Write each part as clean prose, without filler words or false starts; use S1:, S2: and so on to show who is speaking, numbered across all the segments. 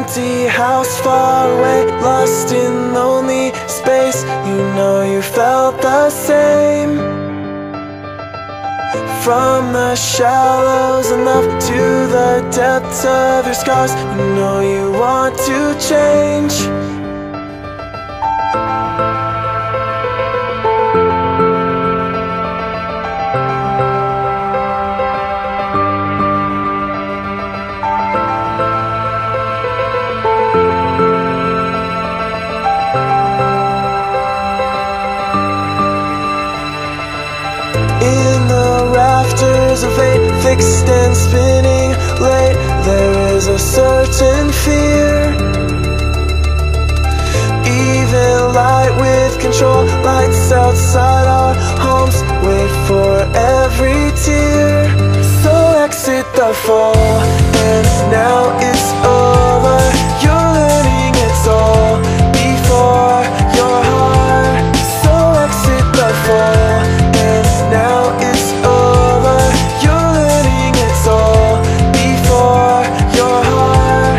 S1: empty house far away, lost in lonely space. You know you felt the same. From the shallows and love to the depths of your scars, you know you want to change. In the rafters of fate, fixed and spinning late, there is a certain fear. Even light with control, lights outside our homes, wait for every tear. So exit the fall, and now it's over. You're learning it's all before your heart. So exit the fall, and now it's over. You're learning it's all before your heart.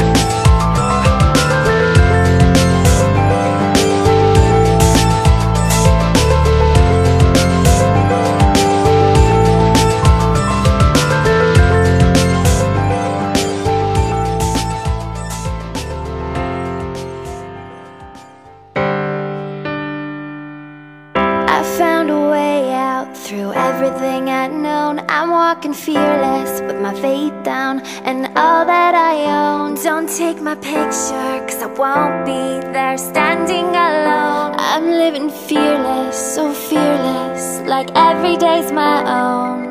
S2: I found a way out through everything I'd known. I'm walking fearless with my fate down and all that I own. Don't take my picture, cause I won't be there standing alone. I'm living fearless, so fearless, like every day's my own.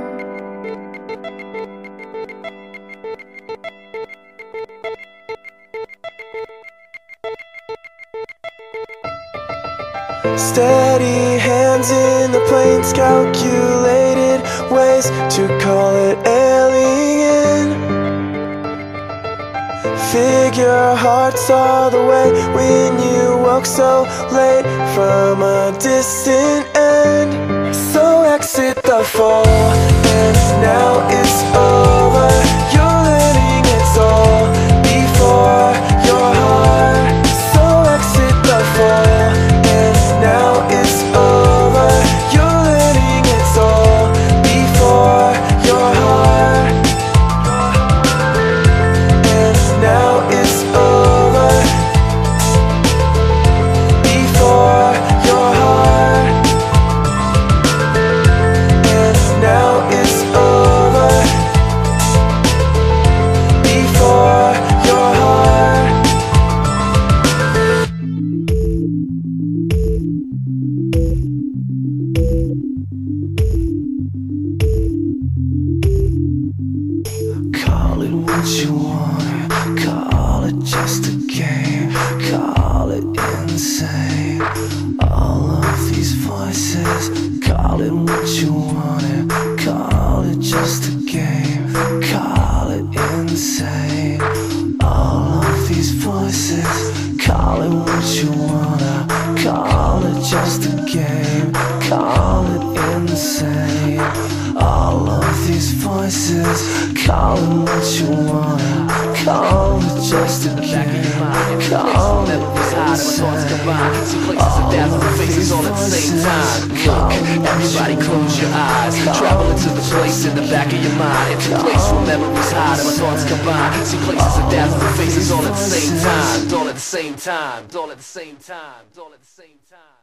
S1: Steady hands in the planes, calculated ways to call it ailing in. Figure hearts all the way when you woke so late from a distant end. So exit the fall, and now it's over. You're learning it's all before your heart. So exit the fall, now it's over. You're learning it's all before your heart. And now it's over before your heart. And now it's over before your heart. Call it what you want, call it just a game, call it insane. All of these voices, call it what you want, call it just a game, call it insane. All of these voices, call it what you wanna, call it just a game, call it insane. All of these voices, call it what you wanna, call it just a game, call it insane.
S3: See places and dazzling faces all at the same time. Look, everybody close your eyes. Travel into the place in the back of your mind. It's a place where memories hide and my thoughts combine. See places and dazzling faces all at the same time. All at the same time. All at the same time. All at the same time.